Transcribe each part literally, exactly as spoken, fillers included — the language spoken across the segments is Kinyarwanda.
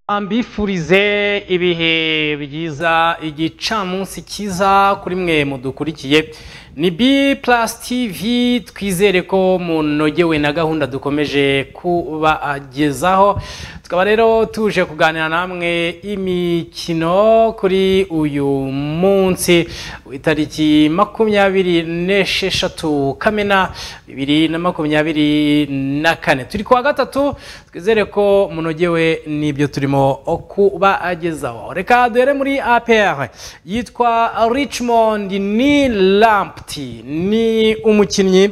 Ambifurize ibihe byiza igicamunsi cyiza kuri mwe mudukurikiye ni B plus T V twizere ko munogewe na gahunda dukomeje kubagezaho tukaba rero tuje kuganira namwe imikino kuri uyu munsi w'itariki makumyabiri n'esheshatu Kamena bibiri na makumyabiri na kane turi kuwa gatatu twizere ko munogewe n'ibyo turimo kubagezaho. Reka duhere muri A P R yitwa Richmond ni Lamptey, ni umukinnyi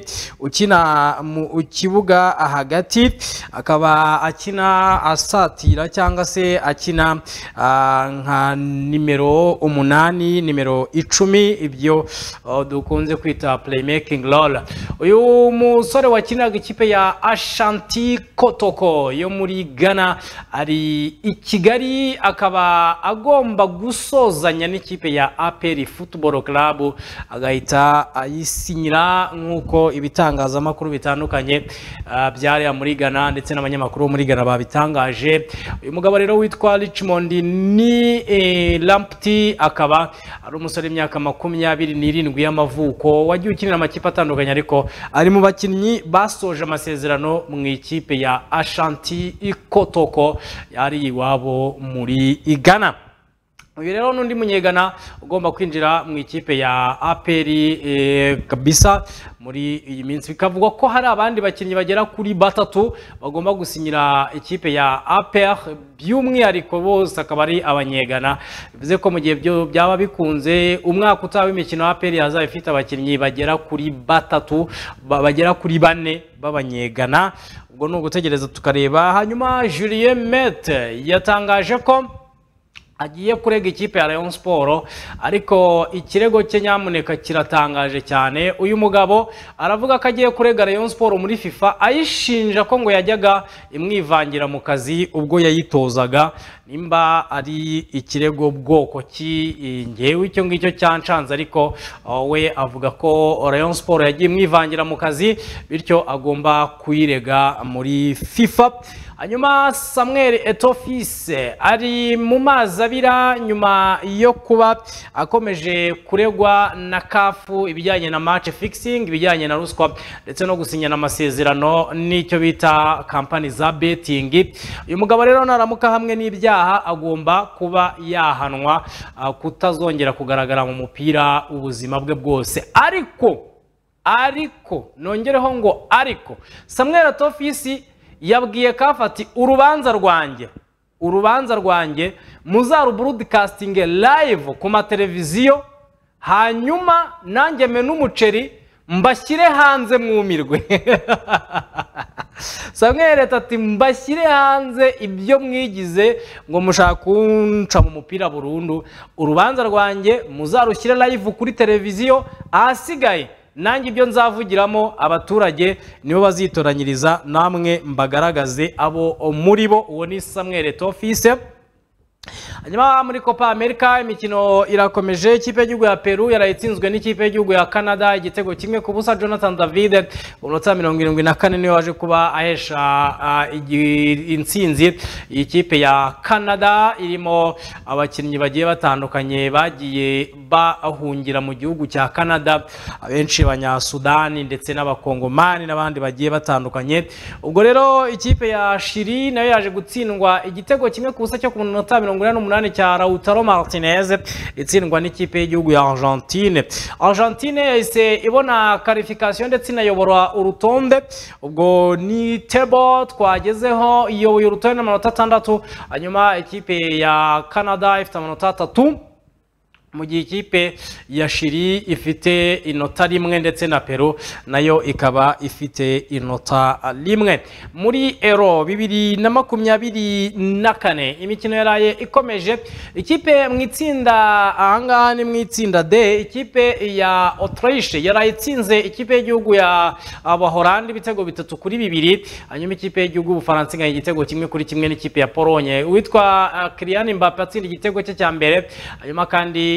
ukina mu kibuga hagati akaba akina asatira cyangwa se akina uh, nka nimero umunani nimero icumi ibyo uh, dukunze kwita playmaking role. Uyu musore wakinaga ikipe ya Ashanti Kotoko yo muri Ghana ari i Kigali akaba agomba gusozanya n'ikipe ya A P R Football Club agahita ayisinyira nkuko ibitangazamakuru bitandukanye uh, byari muri Ghana ndetse n'abanyamakuru muri Ghana babitangaje. Uyu mugabo rero witwa Richmond ni eh, Lamptey akaba ari umusore w'imyaka makumyabiri n'irindwi y'amavuko wagiye ukinira amakipe atandukanye ariko ari mu bakinnyi basoje amasezerano mu ikipe ya Ashanti Kotoko yari iwabo muri Ghana. Uyu rero n'undi munyegana ugomba kwinjira mu ikipe ya A P R e, kabisa muri iyi minsi bikavugwa ko hari abandi bakinnyi bagera kuri batatu bagomba gusinyira ikipe ya A P R by'umwihariko bose akaba ari abanyegana. Bivuze ko mu gihe byo byaba bikunze umwaka utaha w'imikino A P R yazaba ifite abakinnyi bagera kuri batatu bagera kuri bane b'abanyegana. Ubwo no gutegereza tukareba. Hanyuma Julien Mete yatangaje ko agiye kurega ikipe ya Rayon Sport ariko ikirego cye nyamuneka kiratangaje cyane. Uyu mugabo aravuga ko agiye kurega Rayon Sport muri FIFA ayishinja ko ngo yajyaga imwivangira mu kazi ubwo yayitozaga. Nimba ari ikirego bwoko ki ngewe icyo ngicyo cyancanze ariko uh, we avuga ko Rayon Sport yagiye imwivangira mu kazi bityo agomba kuyirega muri FIFA. Hanyuma Samuel Etofise ari mu mazi abira nyuma yo kuba akomeje kuregwa na kafu ibijyanye na match fixing, ibijyanye na ruswa ndetse no gusinyana amasezerano n'icyo bita company za betting. Uyu mugabo rero naramuka hamwe n'ibyaha agomba kuba yahanwa uh, kutazongera kugaragara mu mupira ubuzima bwe bwose. Ariko ariko nongereho ngo ariko Samuel Etofise yabwiye kafati urubanza rwanjye urubanza rwanjye muzaru broadcasting live ku mateleviziyo hanyuma nanjye me n'umuceri mbashyire hanze mwumirwe. Samuel ati mbashyire hanze ibyo mwigize ngo mushaka kunca mu mupira burundu. Urubanza rwanjye muzarushyire live kuri televiziyo ahasigaye nanjye ibyo nzavugiramo abaturage nibo bazitoranyiriza namwe mbagaragaze abo muri bo. Uwo ni Samuel Etofise. Hanyuma muri Copa America imikino irakomeje. Ikipe y'igihugu ya Peru yarayitsinzwe n'ikipe y'igihugu ya Canada igitego kimwe ku busa. Jonathan David umunota mirongo irindwi na kane niwe waje kuba ahesha uh, intsinzi. Ikipe ya Canada irimo abakinnyi bagiye batandukanye bagiye bahungira mu gihugu cya Canada, abenshi abanyasudani ndetse n'abakongomani n'abandi bagiye batandukanye. Ubwo rero ikipe ya Chili nayo yaje gutsindwa igitego kimwe ku busa cyo ku munota mirongo inani n'umunani cya Lautaro Martinez itsindwa n'ikipe y'igihugu ya Argentine. Argentine yahise ibona qualification ndetse inayobora urutonde. Ubwo ni table twagezeho iyoboye urutonde n'amanota atandatu. Hanyuma ikipe ya Canada ifite amanota atatu mu gihe ikipe ya Chili ifite inota rimwe ndetse na Peru nayo ikaba ifite inota rimwe. Muri Euro bibiri na makumyabiri na kane imikino yaraye ikomeje. Ikipe mu itsinda ahangaha ni mu itsinda D, ikipe ya Autriche yaraye itsinze ikipe y'igihugu ya Abahorandi ibitego bitatu kuri bibiri. Hanyuma ikipe y'igihugu y'Ubufaransa inganya igitego kimwe kuri kimwe n'ikipe ya Pologne witwa Kylian Mbappe atsinda igitego cye cya mbere. Hanyuma kandi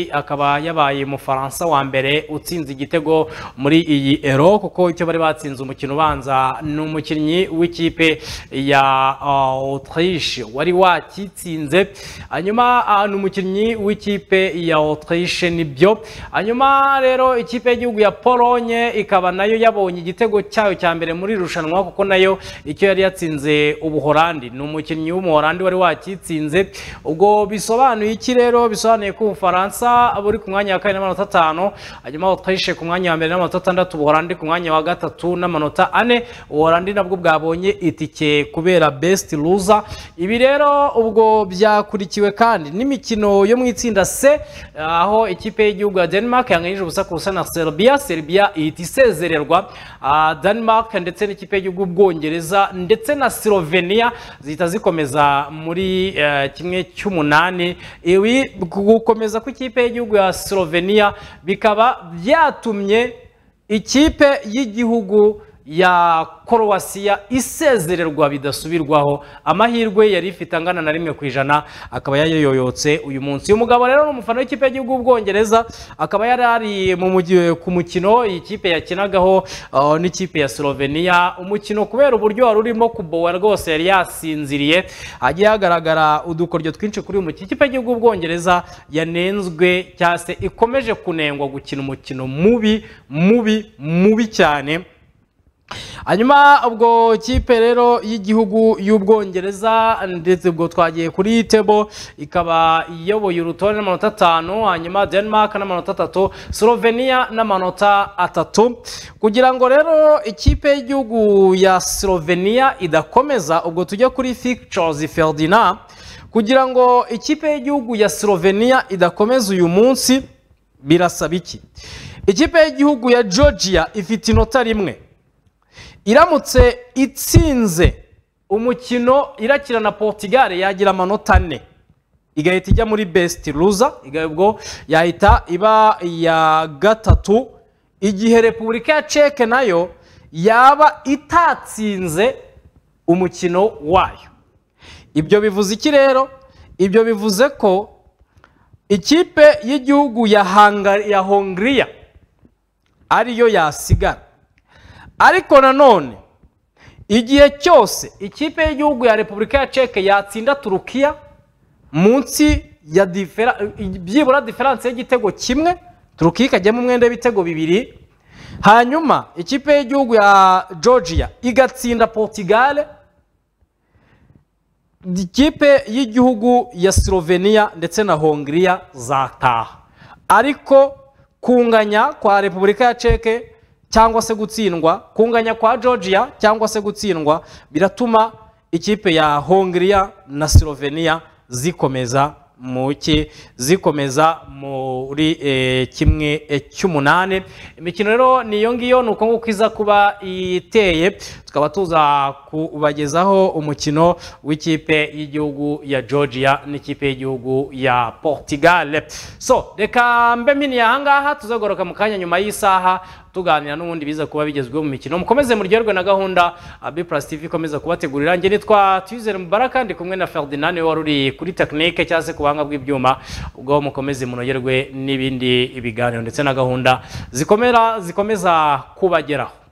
kandi akaba yabaye mu Faransa wa mbere utsinze igitego muri iyi Euro, kuko icyo bari batsinze umukino ubanza ni umukinnyi w'ikipe ya Autriche wari wakitsinze, hanyuma ni umukinnyi w'ikipe ya Autriche nibyo. Hanyuma rero ikipe y'igihugu ya Pologne ikaba nayo yabonye igitego cyayo cya mbere muri rushanwa, kuko nayo icyo yari yatsinze Ubuholandi ni umukinnyi w'Umuholandi wari wakitsinze. Ubwo bisobanuye iki rero? Bisobanuye ko Ubufaransa buri ku mwanya wa kane n'amanota atanu, hanyuma Autriche ku mwanya wa mbere n'amanota atandatu, Ubuholandi ku mwanya wa gatatu n'amanota ane. Ubuholandi nabwo bwabonye itike kubera best loser. Ibi rero ubwo byakurikiwe kandi n'imikino yo mu itsinda C, aho ikipe y'igihugu ya Denmark yanganyije ubusa ku busa na Serbia. Serbia ihita isezererwa. Denmark ndetse n'ikipe y'igihugu Bwongereza ndetse na Slovenia zihita zikomeza muri uh, kimwe cy'umunani. Ibi gukomeza ku ikipe y'igihugu ya Slovenia bikaba byatumye ikipe y'igihugu ya Croatia isezererwa bidasubirwaho. Amahirwe yari ifite angana na rimwe ku ijana akaba yayoyotse uyu munsi. Uyu mugabo rero n'umufana w'ikipe y'igihugu Bwongereza, akaba yari ari mu mujyi ku mukino ikipe yakinagaho uh, n'ikipe ya Slovenia. Umukino kubera uburyo wari urimo kubowa rwose yari yasinziriye, hagiye hagaragara udukoryo twinshi kuri uyu ikipe y'igihugu Bwongereza yanenzwe cyangwa se ikomeje kunengwa gukina umukino mubi mubi mubi cyane. Hanyuma ubwo kipe rero y'igihugu y'Ubwongereza ndetse ubwo twagiye kuri tebo, ikaba iyoboye urutonde n'amanota atanu, hanyuma Denmark n'amanota atatu, Slovenia n'amanota atatu. Kugira ngo rero ikipe y'igihugu ya Slovenia idakomeza, ubwo tujya kuri fixtures Ferdinand, kugira ngo ikipe y'igihugu ya Slovenia idakomeza uyu munsi birasaba iki? Ikipe y'igihugu ya Georgia ifite inota rimwe, iramutse itsinze umukino irakira na Portugal yagira amanota ane, igahita ijya muri best loser, igahubwo yahita iba ya gatatu, igihe Repubulika ya Czech nayo yaba itatsinze umukino wayo. Ibyo bivuze iki rero? Ibyo bivuze ko ikipe y'igihugu ya Hungary ya Hongria ariyo yasigara. Ariko nanone igihe cyose ikipe y'igihugu ya Repubulika ya Czech yatsinda Turukiya munsi ya byibura diferanse y'igitego kimwe, Turukiya ikajyamo umwenda w'ibitego bibiri, hanyuma ikipe y'igihugu ya Georgia igatsinda Portugal, ikipe y'igihugu ya Slovenia ndetse na Hongria zataha. Ariko kunganya kwa Repubulika ya Czech cyangwa se gutsindwa, kunganya kwa Georgia cyangwa se gutsindwa, biratuma ikipe ya Hongria na Slovenia zikomeza muki zikomeza muri e, kimwe e, cy'umunane. Imikino rero niyo ngiyo nuko nguko iza kuba iteye, tukaba tuza kubagezaho umukino w'ikipe y'igihugu ya Georgia n'ikipe y'igihugu ya Portugal. So reka mbe mini ahangaha tuzagoroka mu kanya nyuma y'isaha tuganira n'ubundi biza kuba bigezweho mu mikino. Mukomeze muryoherwe na gahunda B Plus T V ikomeza kubategurira. Nge nitwa Twizere Mubaraka, ndi kumwe na Ferdinand wari uri kuri technique cyangwa se kubanga bw'ibyuma. Ubwo mukomeze munogerwe n'ibindi ibiganiro ndetse na gahunda zikomera zikomeza kubageraho.